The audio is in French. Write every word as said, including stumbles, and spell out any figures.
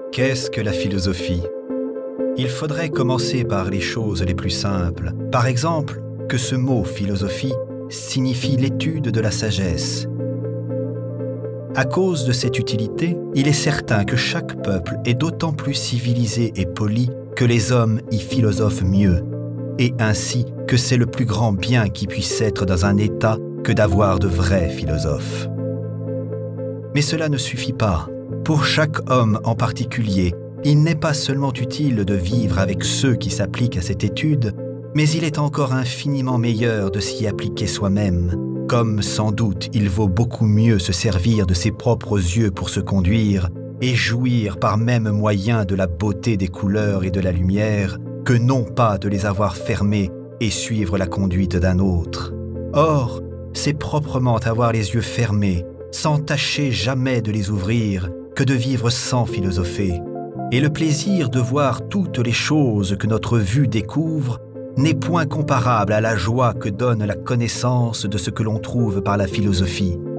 Qu'est-ce que la philosophie? Il faudrait commencer par les choses les plus simples. Par exemple, que ce mot philosophie signifie l'étude de la sagesse. À cause de cette utilité, il est certain que chaque peuple est d'autant plus civilisé et poli que les hommes y philosophent mieux, et ainsi que c'est le plus grand bien qui puisse être dans un État que d'avoir de vrais philosophes. Mais cela ne suffit pas. Pour chaque homme en particulier, il n'est pas seulement utile de vivre avec ceux qui s'appliquent à cette étude, mais il est encore infiniment meilleur de s'y appliquer soi-même, comme sans doute il vaut beaucoup mieux se servir de ses propres yeux pour se conduire et jouir par même moyen de la beauté des couleurs et de la lumière, que non pas de les avoir fermés et suivre la conduite d'un autre. Or, c'est proprement avoir les yeux fermés, sans tâcher jamais de les ouvrir, que de vivre sans philosopher. Et le plaisir de voir toutes les choses que notre vue découvre n'est point comparable à la joie que donne la connaissance de ce que l'on trouve par la philosophie.